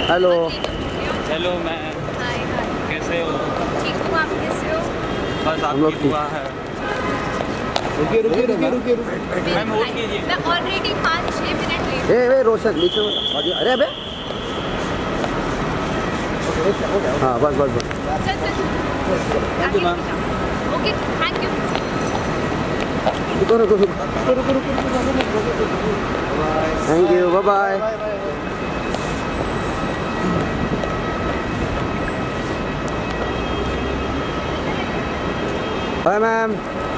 Hello hello ma'am, hi hi, कैसे हो? ठीक हूँ, आप कैसे हो? बस हम लोग आपकी दुआ है। रुकिए रुकिए रुकिए रुकिए मैम होल्ड कीजिए। मैं ऑलरेडी 5-6 मिनट लेट ए रोशन नीचे अरे अबे हाँ बस बस बस चल चल चल ओके, थैंक यू। रुको रुको रुको thank you bye bye. Bye ma'am.